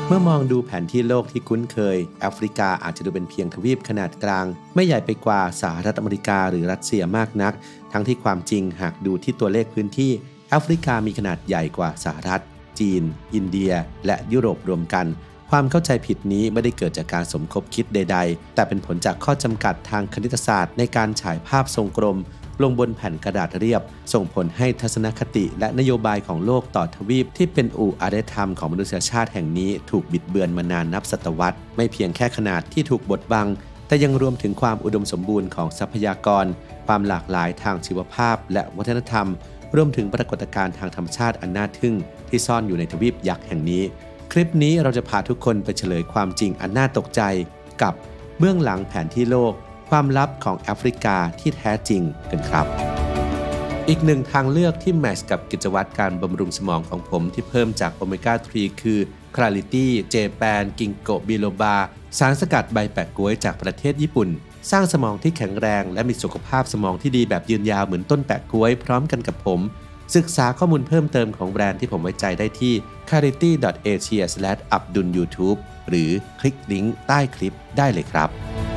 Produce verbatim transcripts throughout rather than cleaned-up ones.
เมื่อมองดูแผนที่โลกที่คุ้นเคยแอฟริกาอาจจะดูเป็นเพียงทวีปขนาดกลางไม่ใหญ่ไปกว่าสหรัฐอเมริกาหรือรัสเซียมากนักทั้งที่ความจริงหากดูที่ตัวเลขพื้นที่แอฟริกามีขนาดใหญ่กว่าสหรัฐจีนอินเดียและยุโรปรวมกันความเข้าใจผิดนี้ไม่ได้เกิดจากการสมคบคิดใดๆแต่เป็นผลจากข้อจำกัดทางคณิตศาสตร์ในการฉายภาพทรงกลมลงบนแผ่นกระดาษเรียบส่งผลให้ทัศนคติและนโยบายของโลกต่อทวีปที่เป็นอู่อารยธรรมของมนุษยชาติแห่งนี้ถูกบิดเบือนมานานนับศตวรรษไม่เพียงแค่ขนาดที่ถูกบดบังแต่ยังรวมถึงความอุดมสมบูรณ์ของทรัพยากรความหลากหลายทางชีวภาพและวัฒนธรรมรวมถึงปรากฏการณ์ทางธรรมชาติอันน่าทึ่งที่ซ่อนอยู่ในทวีปยักษ์แห่งนี้คลิปนี้เราจะพาทุกคนไปเฉลยความจริงอันน่าตกใจกับเบื้องหลังแผนที่โลกความลับของแอฟริกาที่แท้จริงกันครับอีกหนึ่งทางเลือกที่แมทช์กับกิจวัตรการบำรุงสมองของผมที่เพิ่มจากโอเมก้าสามคือ Clarity เจแปน Ginkgo biloba สารสกัดใบแปะก๊วยจากประเทศญี่ปุ่นสร้างสมองที่แข็งแรงและมีสุขภาพสมองที่ดีแบบยืนยาวเหมือนต้นแปะก๊วยพร้อมกันกับผมศึกษาข้อมูลเพิ่มเติมของแบรนด์ที่ผมไว้ใจได้ที่ คาริตี้ ดอท เอเชีย สแลช อับดุล ยูทูบ หรือคลิกลิงก์ใต้คลิปได้เลยครับ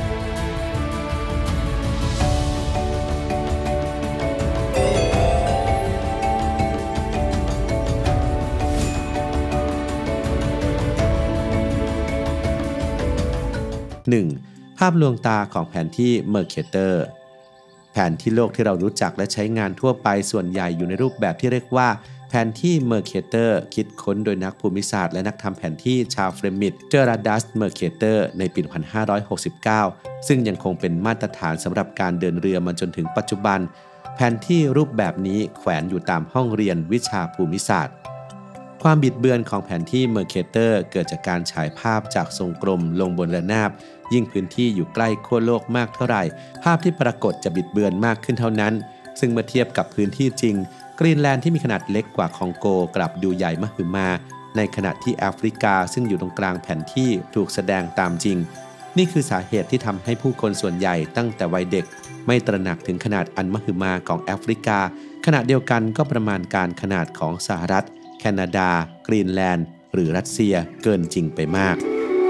หนึ่ง ภาพลวงตาของแผนที่เมอร์เคเตอร์แผนที่โลกที่เรารู้จักและใช้งานทั่วไปส่วนใหญ่อยู่ในรูปแบบที่เรียกว่าแผนที่เมอร์เคเตอร์คิดค้นโดยนักภูมิศาสตร์และนักทำแผนที่ชาวเฟรมิชเจอราดัสเมอร์เคเตอร์ในปี หนึ่งพันห้าร้อยหกสิบเก้า ซึ่งยังคงเป็นมาตรฐานสำหรับการเดินเรือมาจนถึงปัจจุบันแผนที่รูปแบบนี้แขวนอยู่ตามห้องเรียนวิชาภูมิศาสตร์ความบิดเบือนของแผนที่เมอร์เคเตอร์เกิดจากการฉายภาพจากทรงกลมลงบนระนาบยิ่งพื้นที่อยู่ใกล้ขั้วโลกมากเท่าไหร่ภาพที่ปรากฏจะบิดเบือนมากขึ้นเท่านั้นซึ่งเมื่อเทียบกับพื้นที่จริงกรีนแลนด์ที่มีขนาดเล็กกว่าคองโกกลับดูใหญ่มหึมาในขณะที่แอฟริกาซึ่งอยู่ตรงกลางแผนที่ถูกแสดงตามจริงนี่คือสาเหตุที่ทำให้ผู้คนส่วนใหญ่ตั้งแต่วัยเด็กไม่ตระหนักถึงขนาดอันมหึมาของแอฟริกาขณะเดียวกันก็ประมาณการขนาดของสหรัฐแคนาดากรีนแลนด์หรือรัสเซียเกินจริงไปมาก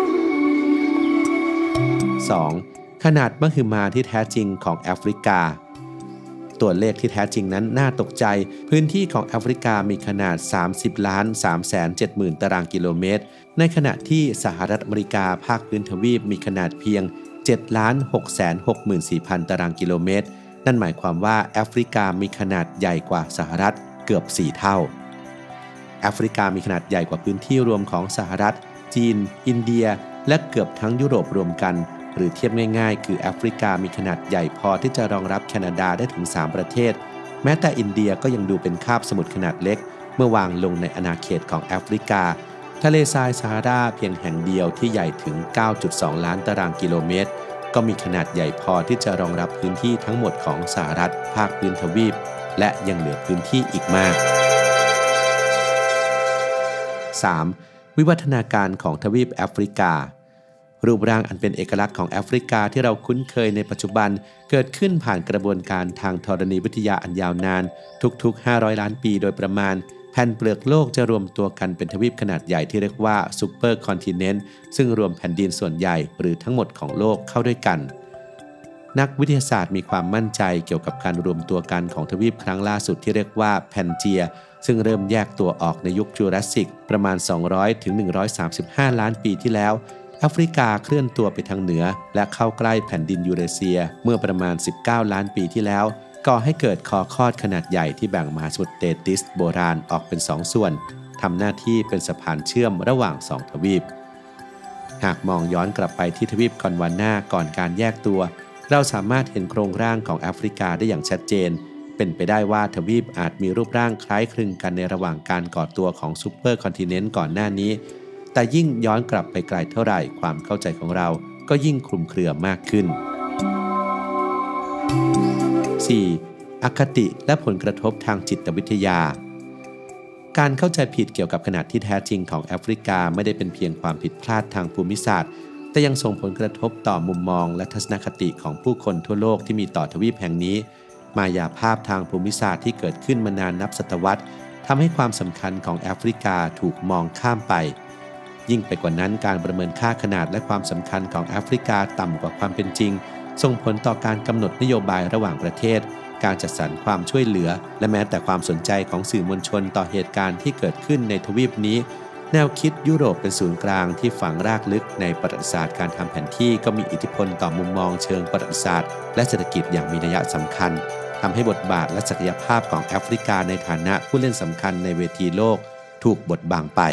สอง ขนาดมหึมาที่แท้จริงของแอฟริกาตัวเลขที่แท้จริงนั้นน่าตกใจพื้นที่ของแอฟริกามีขนาด สามสิบล้านสามแสนเจ็ดหมื่น ตารางกิโลเมตรในขณะที่สหรัฐอเมริกาภาคพื้นทวีปมีขนาดเพียง เจ็ดล้านหกแสนหกหมื่นสี่พัน ตารางกิโลเมตรนั่นหมายความว่าแอฟริกามีขนาดใหญ่กว่าสหรัฐเกือบสี่เท่าแอฟริกามีขนาดใหญ่กว่าพื้นที่รวมของสหรัฐจีนอินเดียและเกือบทั้งยุโรปรวมกันหรือเทียบง่ายๆคือแอฟริกามีขนาดใหญ่พอที่จะรองรับแคนาดาได้ถึงสามประเทศแม้แต่อินเดียก็ยังดูเป็นคาบสมุทรขนาดเล็กเมื่อวางลงในอาณาเขตของแอฟริกาทะเลทรายซาฮาราเพียงแห่งเดียวที่ใหญ่ถึง เก้าจุดสอง ล้านตารางกิโลเมตรก็มีขนาดใหญ่พอที่จะรองรับพื้นที่ทั้งหมดของสหรัฐภาคพื้นทวีปและยังเหลือพื้นที่อีกมาก สาม วิวัฒนาการของทวีปแอฟริการูปร่างอันเป็นเอกลักษณ์ของแอฟริกาที่เราคุ้นเคยในปัจจุบันเกิดขึ้นผ่านกระบวนการทางธรณีวิทยาอันยาวนานทุกๆห้าร้อยล้านปีโดยประมาณแผ่นเปลือกโลกจะรวมตัวกันเป็นทวีปขนาดใหญ่ที่เรียกว่าซูเปอร์คอนติเนนต์ซึ่งรวมแผ่นดินส่วนใหญ่หรือทั้งหมดของโลกเข้าด้วยกันนักวิทยาศาสตร์มีความมั่นใจเกี่ยวกับการรวมตัวกันของทวีปครั้งล่าสุดที่เรียกว่าแพนเจียซึ่งเริ่มแยกตัวออกในยุคจูราสสิกประมาณสองร้อยถึงหนึ่งร้อยสามสิบห้าล้านปีที่แล้วแอฟริกาเคลื่อนตัวไปทางเหนือและเข้าใกล้แผ่นดินยูเรเซียเมื่อประมาณสิบเก้าล้านปีที่แล้วก่อให้เกิดคอคอดขนาดใหญ่ที่แบ่งมหาสมุทรเตติสโบราณออกเป็นสองส่วนทำหน้าที่เป็นสะพานเชื่อมระหว่างสองทวีปหากมองย้อนกลับไปที่ทวีปกอนวาน่าก่อนการแยกตัวเราสามารถเห็นโครงร่างของแอฟริกาได้อย่างชัดเจนเป็นไปได้ว่าทวีปอาจมีรูปร่างคล้ายคลึงกันในระหว่างการก่อตัวของซูเปอร์คอนติเนนต์ก่อนหน้านี้แต่ยิ่งย้อนกลับไปไกลเท่าไหร่ความเข้าใจของเราก็ยิ่งคลุมเครือมากขึ้น สี่. อคติและผลกระทบทางจิตวิทยาการเข้าใจผิดเกี่ยวกับขนาดที่แท้จริงของแอฟริกาไม่ได้เป็นเพียงความผิดพลาดทางภูมิศาสตร์แต่ยังส่งผลกระทบต่อมุมมองและทัศนคติของผู้คนทั่วโลกที่มีต่อทวีปแห่งนี้มายาภาพทางภูมิศาสตร์ที่เกิดขึ้นมานานนับศตวรรษทำให้ความสำคัญของแอฟริกาถูกมองข้ามไปยิ่งไปกว่านั้นการประเมินค่าขนาดและความสำคัญของแอฟริกาต่ำกว่าความเป็นจริงส่งผลต่อการกำหนดนโยบายระหว่างประเทศการจัดสรรความช่วยเหลือและแม้แต่ความสนใจของสื่อมวลชนต่อเหตุการณ์ที่เกิดขึ้นในทวีปนี้แนวคิดยุโรปเป็นศูนย์กลางที่ฝังรากลึกในประวัติศาสตร์การทำแผนที่ก็มีอิทธิพลต่อมุมมองเชิงประวัติศาสตร์และเศรษฐกิจอย่างมีนัยสำคัญทำให้บทบาทและศักยภาพของแอฟริกาในฐานะผู้เล่นสำคัญในเวทีโลกถูกบดบังไป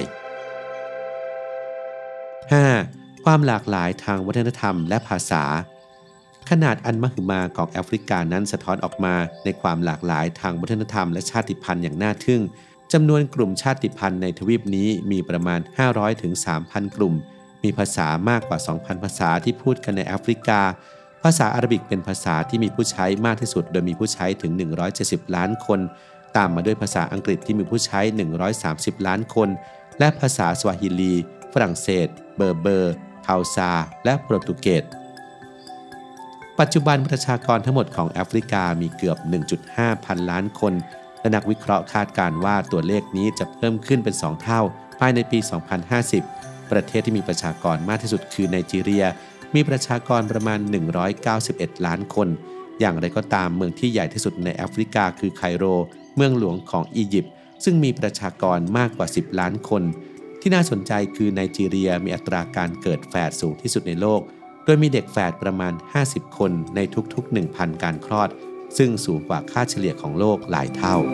ห้า. ความหลากหลายทางวัฒนธรรมและภาษาขนาดอันมหึมาของแอฟริกานั้นสะท้อนออกมาในความหลากหลายทางวัฒนธรรมและชาติพันธุ์อย่างน่าทึ่งจำนวนกลุ่มชาติพันธุ์ในทวีปนี้มีประมาณ ห้าร้อยถึงสามพัน กลุ่มมีภาษามากกว่า สองพัน ภาษาที่พูดกันในแอฟริกาภาษาอาหรับิกเป็นภาษาที่มีผู้ใช้มากที่สุดโดยมีผู้ใช้ถึงหนึ่งร้อยเจ็ดสิบล้านคนตามมาด้วยภาษาอังกฤษที่มีผู้ใช้หนึ่งร้อยสามสิบล้านคนและภาษาสวาฮิลีฝรั่งเศสเบอร์เบอร์ฮาวซาและโปรตุเกสปัจจุบันประชากรทั้งหมดของแอฟริกามีเกือบ หนึ่งจุดห้า พันล้านคนและนักวิเคราะห์คาดการณ์ว่าตัวเลขนี้จะเพิ่มขึ้นเป็นสองเท่าภายในปี สองพันห้าสิบ ประเทศที่มีประชากรมากที่สุดคือไนจีเรียมีประชากรประมาณ หนึ่งร้อยเก้าสิบเอ็ด ล้านคนอย่างไรก็ตามเมืองที่ใหญ่ที่สุดในแอฟริกาคือไคโรเมืองหลวงของอียิปต์ซึ่งมีประชากรมากกว่า สิบ ล้านคนที่น่าสนใจคือไนจีเรียมีอัตราการเกิดแฝดสูงที่สุดในโลกโดยมีเด็กแฝดประมาณห้าสิบคนในทุกๆ หนึ่งพัน การคลอดซึ่งสูงกว่าค่าเฉลี่ยของโลกหลายเท่า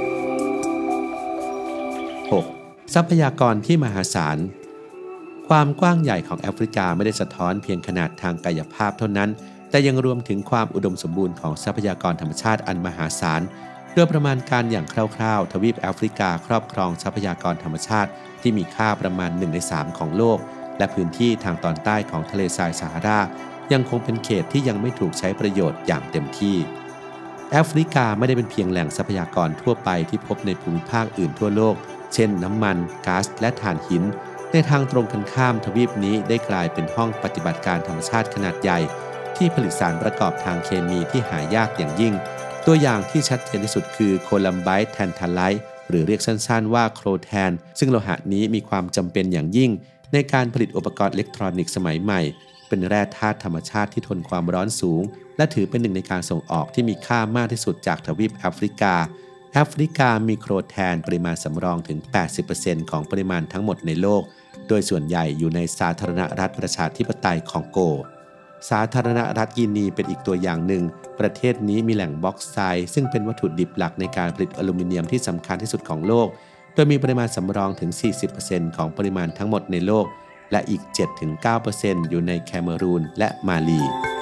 หก. ทรัพยากรที่มหาศาลความกว้างใหญ่ของแอฟริกาไม่ได้สะท้อนเพียงขนาดทางกายภาพเท่านั้นแต่ยังรวมถึงความอุดมสมบูรณ์ของทรัพยากรธรรมชาติอันมหาศาลโดยประมาณการอย่างคร่าวๆทวีปแอฟริกาครอบครองทรัพยากรธรรมชาติที่มีค่าประมาณหนึ่งในสามของโลกและพื้นที่ทางตอนใต้ของทะเลทรายซาฮารายังคงเป็นเขตที่ยังไม่ถูกใช้ประโยชน์อย่างเต็มที่แอฟริกาไม่ได้เป็นเพียงแหล่งทรัพยากรทั่วไปที่พบในภูมิภาคอื่นทั่วโลกเช่นน้ำมันก๊าซและถ่านหินในทางตรงกันข้ามทวีปนี้ได้กลายเป็นห้องปฏิบัติการธรรมชาติขนาดใหญ่ที่ผลิตสารประกอบทางเคมีที่หายากอย่างยิ่งตัวอย่างที่ชัดเจนที่สุดคือโคลัมไบต์แทนทาไลต์หรือเรียกสั้นๆว่าโครแทนซึ่งโลหะนี้มีความจำเป็นอย่างยิ่งในการผลิตอุปกรณ์อิเล็กทรอนิกส์สมัยใหม่เป็นแร่ธาตุธรรมชาติที่ทนความร้อนสูงและถือเป็นหนึ่งในการส่งออกที่มีค่ามากที่สุดจากทวีปแอฟริกาแอฟริกามีโครแทนปริมาณสำรองถึง แปดสิบเปอร์เซ็นต์ ของปริมาณทั้งหมดในโลกโดยส่วนใหญ่อยู่ในสาธารณรัฐประชาธิปไตยคองโกสาธารณรัฐกินีเป็นอีกตัวอย่างหนึ่งประเทศนี้มีแหล่งบ็อกไซด์ซึ่งเป็นวัตถุดิบหลักในการผลิตอลูมิเนียมที่สำคัญที่สุดของโลกโดยมีปริมาณสำรองถึง สี่สิบเปอร์เซ็นต์ ของปริมาณทั้งหมดในโลกและอีก เจ็ดถึงเก้าเปอร์เซ็นต์ อยู่ในแคเมรูนและมาลี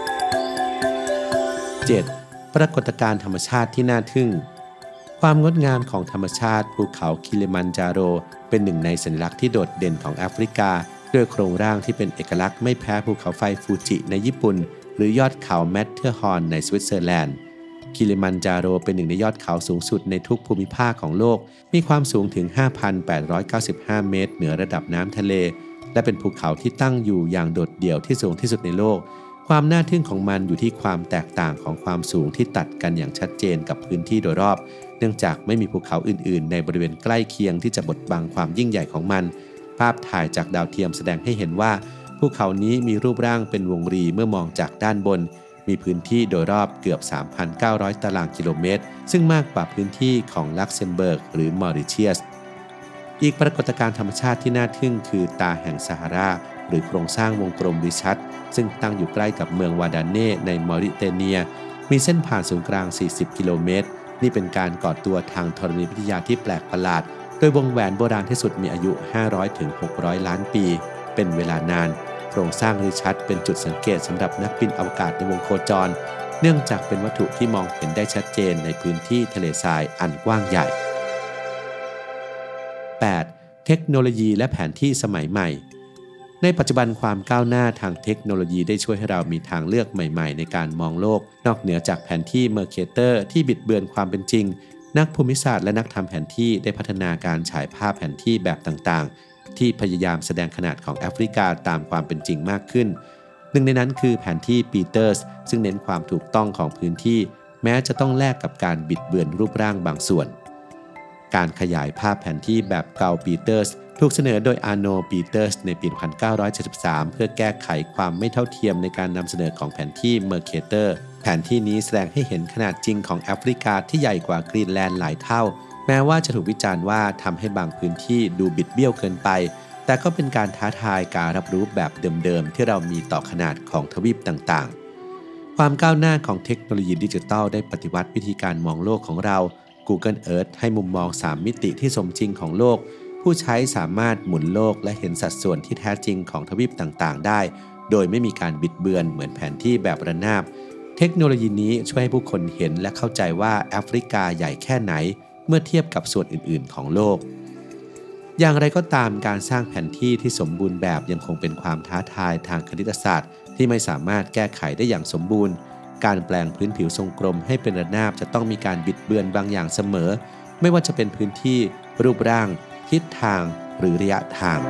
เจ็ด. ปรากฏการณ์ธรรมชาติที่น่าทึ่งความงดงามของธรรมชาติภูเขาคิลิมันจาโรเป็นหนึ่งในสัญลักษณ์ที่โดดเด่นของแอฟริกาด้วยโครงร่างที่เป็นเอกลักษณ์ไม่แพ้ภูเขาไฟฟูจิในญี่ปุ่นหรือยอดเขาแมทเทอร์ฮอร์นในสวิตเซอร์แลนด์คิลิมันจาโรเป็นหนึ่งในยอดเขาสูงสุดในทุกภูมิภาคของโลกมีความสูงถึง ห้าพันแปดร้อยเก้าสิบห้า เมตรเหนือระดับน้ำทะเลและเป็นภูเขาที่ตั้งอยู่อย่างโดดเดี่ยวที่สูงที่สุดในโลกความน่าทึ่งของมันอยู่ที่ความแตกต่างของความสูงที่ตัดกันอย่างชัดเจนกับพื้นที่โดยรอบเนื่องจากไม่มีภูเขาอื่นๆในบริเวณใกล้เคียงที่จะบดบังความยิ่งใหญ่ของมันภาพถ่ายจากดาวเทียมแสดงให้เห็นว่าภูเขานี้มีรูปร่างเป็นวงรีเมื่อมองจากด้านบนมีพื้นที่โดยรอบเกือบ สามพันเก้าร้อย ตารางกิโลเมตรซึ่งมากกว่าพื้นที่ของลักเซมเบิร์กหรือมอริเชียสอีกปรากฏการณ์ธรรมชาติที่น่าทึ่งคือตาแห่งซาฮาราหรือโครงสร้างวงกลมริชัดซึ่งตั้งอยู่ใกล้กับเมืองวาดาเน่ในมอริเตเนียมีเส้นผ่านศูนย์กลางสี่สิบกิโลเมตรนี่เป็นการก่อตัวทางธรณีวิทยาที่แปลกประหลาดโดยวงแหวนโบราณที่สุดมีอายุ ห้าร้อยถึงหกร้อย ล้านปีเป็นเวลานานโครงสร้างริชัดเป็นจุดสังเกตสำหรับนักบินอวกาศในวงโคจรเนื่องจากเป็นวัตถุที่มองเห็นได้ชัดเจนในพื้นที่ทะเลทรายอันกว้างใหญ่ แปด. เทคโนโลยีและแผนที่สมัยใหม่ในปัจจุบันความก้าวหน้าทางเทคโนโลยีได้ช่วยให้เรามีทางเลือกใหม่ๆในการมองโลกนอกเหนือจากแผนที่เมอร์เคเตอร์ที่บิดเบือนความเป็นจริงนักภูมิศาสตร์และนักทำแผนที่ได้พัฒนาการฉายภาพแผนที่แบบต่างๆที่พยายามแสดงขนาดของแอฟริกาตามความเป็นจริงมากขึ้นหนึ่งในนั้นคือแผนที่ปีเตอร์สซึ่งเน้นความถูกต้องของพื้นที่แม้จะต้องแลกกับการบิดเบือนรูปร่างบางส่วนการขยายภาพแผนที่แบบเกาปีเตอร์สถูกเสนอโดยอาร์โนปีเตอร์สในปี หนึ่งพันเก้าร้อยเจ็ดสิบสาม เพื่อแก้ไขความไม่เท่าเทียมในการนำเสนอของแผนที่เมอร์เคเตอร์แผนที่นี้แสดงให้เห็นขนาดจริงของแอฟริกาที่ใหญ่กว่ากรีนแลนด์หลายเท่าแม้ว่าจะถูกวิจารณ์ว่าทำให้บางพื้นที่ดูบิดเบี้ยวเกินไปแต่ก็เป็นการท้าทายการรับรู้แบบเดิมๆที่เรามีต่อขนาดของทวีปต่างๆความก้าวหน้าของเทคโนโลยีดิจิทัลได้ปฏิวัติวิธีการมองโลกของเรา Google Earth ให้มุมมองสามมิติที่สมจริงของโลกผู้ใช้สามารถหมุนโลกและเห็นสัดส่วนที่แท้จริงของทวีปต่างๆได้โดยไม่มีการบิดเบือนเหมือนแผนที่แบบระนาบเทคโนโลยีนี้ช่วยให้ผู้คนเห็นและเข้าใจว่าแอฟริกาใหญ่แค่ไหนเมื่อเทียบกับส่วนอื่นๆของโลกอย่างไรก็ตามการสร้างแผนที่ที่สมบูรณ์แบบยังคงเป็นความท้าทายทางคณิตศาสตร์ที่ไม่สามารถแก้ไขได้อย่างสมบูรณ์การแปลงพื้นผิวทรงกลมให้เป็นระนาบจะต้องมีการบิดเบือนบางอย่างเสมอไม่ว่าจะเป็นพื้นที่รูปร่างทิศทางหรือระยะทาง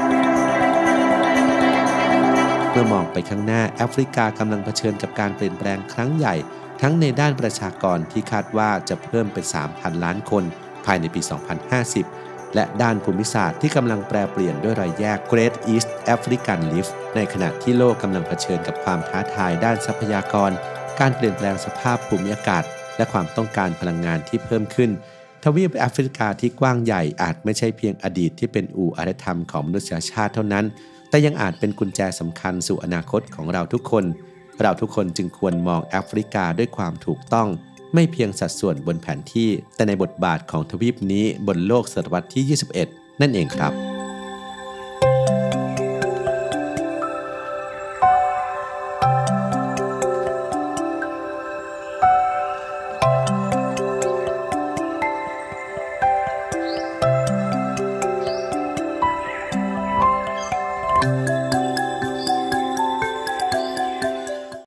เมื่อมองไปข้างหน้าแอฟริกากำลังเผชิญกับการเปลี่ยนแปลงครั้งใหญ่ทั้งในด้านประชากรที่คาดว่าจะเพิ่มเป็น สามพัน ล้านคนภายในปี สองพันห้าสิบ และด้านภูมิศาสตร์ที่กำลังแปรเปลี่ยนด้วยรอยแยก Great East African Rift ในขณะที่โลกกำลังเผชิญกับความท้าทายด้านทรัพยากรการเปลี่ยนแปลงสภาพภูมิอากาศและความต้องการพลังงานที่เพิ่มขึ้นทวีปแอฟริกาที่กว้างใหญ่อาจไม่ใช่เพียงอดีตที่เป็นอู่อารยธรรมของมนุษยชาติเท่านั้นแต่ยังอาจเป็นกุญแจสำคัญสู่อนาคตของเราทุกคนเราทุกคนจึงควรมองแอฟริกาด้วยความถูกต้องไม่เพียงสัดส่วนบนแผนที่แต่ในบทบาทของทวีปนี้บนโลกศตวรรษที่ ยี่สิบเอ็ด นั่นเองครับ